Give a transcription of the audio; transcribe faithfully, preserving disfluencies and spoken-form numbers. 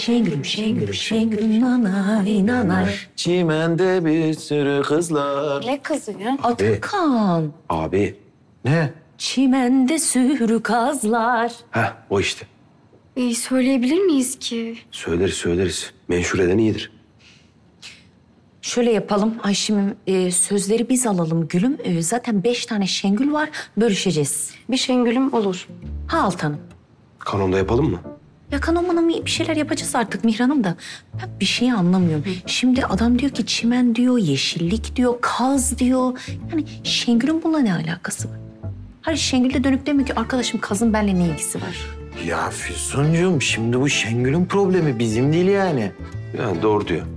Şengülüm, şengülüm, şengülüm, nanay, nanay. Çimende bir sürü kızlar. Ne kızı ya? Atakan, Abi. Ne? çimende sürü kazlar. Heh, o işte. İyi söyleyebilir miyiz ki? Söyleriz söyleriz. Menşureden iyidir. Şöyle yapalım Ayşem'im, e, sözleri biz alalım gülüm. E, zaten beş tane Şengül var, bölüşeceğiz. Bir Şengül'üm olur. Ha Altanım. Kanonda yapalım mı? Ya kanomanım bir şeyler yapacağız artık Mihran'ım da. Ben bir şeyi anlamıyorum. Şimdi adam diyor ki çimen diyor, yeşillik diyor, kaz diyor. Yani Şengül'ün bununla ne alakası var? Hayır Şengül de dönüp demiyor ki arkadaşım kazın benimle ne ilgisi var? Ya Füsuncuğum şimdi bu Şengül'ün problemi bizim değil yani. Yani doğru diyor.